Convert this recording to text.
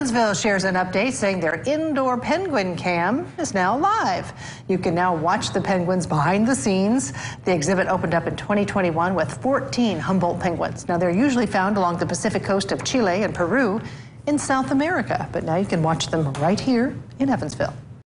Evansville shares an update saying their indoor penguin cam is now live. You can now watch the penguins behind the scenes. The exhibit opened up in 2021 with 14 Humboldt penguins. Now, they're usually found along the Pacific coast of Chile and Peru in South America, but now you can watch them right here in Evansville.